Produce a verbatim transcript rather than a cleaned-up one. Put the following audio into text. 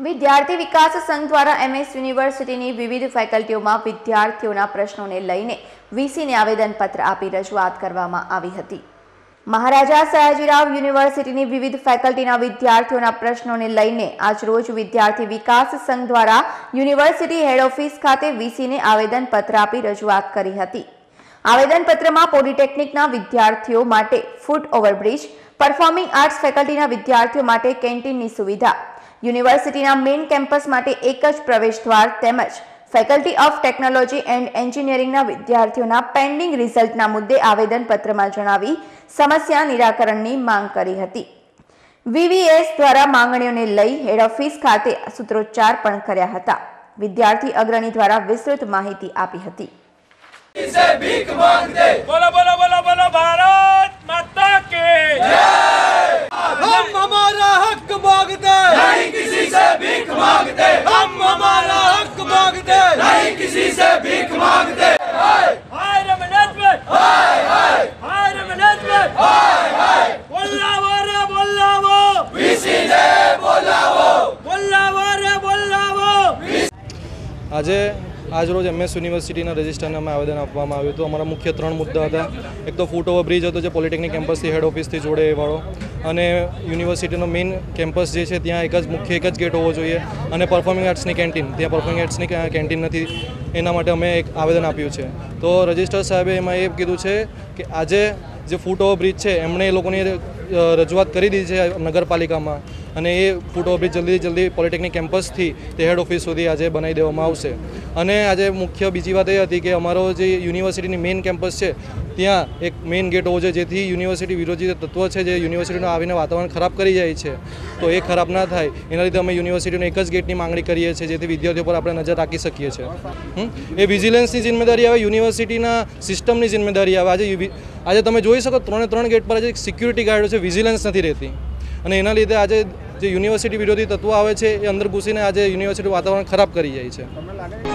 વિદ્યાર્થી વિકાસ સંઘ દ્વારા એમએસ યુનિવર્સિટીની વિવિધ ફેકલ્ટીઓમાં વિદ્યાર્થીઓના પ્રશ્નોને લઈને વીસીને આવેદનપત્ર આપી રજૂઆત કરવામાં આવી હતી। મહારાજા સયાજીરાવ યુનિવર્સિટીની વિવિધ ફેકલ્ટીના વિદ્યાર્થીઓના પ્રશ્નોને લઈને આજરોજ વિદ્યાર્થી વિકાસ સંઘ દ્વારા યુનિવર્સિટી હેડ ઓફિસ ખાતે વીસીને આવેદનપત્ર આપી રજૂઆત કરી હતી। આવેદનપત્રમાં પોલિટેકનિકના વિદ્યાર્થીઓ માટે ફૂટ ઓવરબ્રિજ, પરફોર્મિંગ આર્ટ્સ ફેકલ્ટીના વિદ્યાર્થીઓ માટે કેન્ટીનની સુવિધા, યુનિવર્સિટીના મેઇન કેમ્પસ માટે એક જ પ્રવેશદ્વાર તેમજ ફેકલ્ટી ઓફ ટેકનોલોજી એન્ડ એન્જિનિયરિંગના વિદ્યાર્થીઓના પેન્ડિંગ રિઝલ્ટના મુદ્દે આવેદનપત્રમાં જણાવી સમસ્યા નિરાકરણની માંગ કરી હતી। વીવીએસ દ્વારા માંગણીઓને લઈ હેડ ઓફિસ ખાતે સૂત્રોચ્ચાર પણ કર્યા હતા। વિદ્યાર્થી અગ્રણી દ્વારા વિસ્તૃત માહિતી આપી હતી। से भीख मांगते बोलो बोलो बोलो बोलो भारत माता की जय। हम हमारा हक मांगते नहीं किसी से भीख मांगते, हम हमारा हक मांगते नहीं किसी से भीख मांगते। हाय हाय रे मैनेजमेंट, हाय हाय हाय रे मैनेजमेंट, हाय हाय बोलावो रे बोलावो वीसी ने बोलावो बोलावो रे बोलावो। આજે આજરોજ એમએસ યુનિવર્સિટીના રજિસ્ટરને અમે આવેદન આપવામાં આવ્યું હતું। અમારા મુખ્ય ત્રણ મુદ્દા હતા। એક તો ફૂટ ઓવર બ્રિજ હતો જે પોલિટેકનિક કેમ્પસથી હેડ ઓફિસથી જોડે એ વાળો, અને યુનિવર્સિટીનો મેઇન કેમ્પસ જે છે ત્યાં એક જ મુખ્ય એક જ ગેટ હોવો જોઈએ, અને પરફોર્મિંગ આર્ટ્સની કેન્ટીન, ત્યાં પરફોર્મિંગ આર્ટ્સની કેન્ટીન નથી, એના માટે અમે એક આવેદન આપ્યું છે। તો રજિસ્ટર સાહેબે એમાં એ કીધું છે કે આજે જે ફૂટ ઓવર બ્રિજ છે એમણે એ લોકોની રજૂઆત કરી દીધી છે નગરપાલિકામાં, અને એ ફૂટ ઓવર બ્રિજ જલ્દી જલ્દી પોલિટેકનિક કેમ્પસથી તે હેડ ઓફિસ સુધી આજે બનાવી દેવામાં આવશે। અને આજે મુખ્ય બીજી વાત એ હતી કે અમારો જે યુનિવર્સિટીની મેઇન કેમ્પસ છે ત્યાં એક મેઇન ગેટ હોવો જોઈએ, જેથી યુનિવર્સિટી વિરોધી તત્વ છે જે યુનિવર્સિટીનું આવીને વાતાવરણ ખરાબ કરી જાય છે તો એ ખરાબ ના થાય એના લીધે અમે યુનિવર્સિટીનો એક જ ગેટની માંગણી કરીએ છીએ, જેથી વિદ્યાર્થીઓ પર આપણે નજર રાખી શકીએ છીએ। એ વિજિલન્સની જિમ્મેદારી આવે, યુનિવર્સિટીના સિસ્ટમની જિમ્મેદારી આવે। આજે આજે તમે જોઈ શકો ત્રણે ત્રણ ગેટ પર આજે સિક્યુરિટી ગાર્ડો છે, વિજિલન્સ નથી રહેતી, અને એના લીધે આજે જે યુનિવર્સિટી વિરોધી તત્વો આવે છે એ અંદર ઘૂસીને આજે યુનિવર્સિટી વાતાવરણ ખરાબ કરી જાય છે।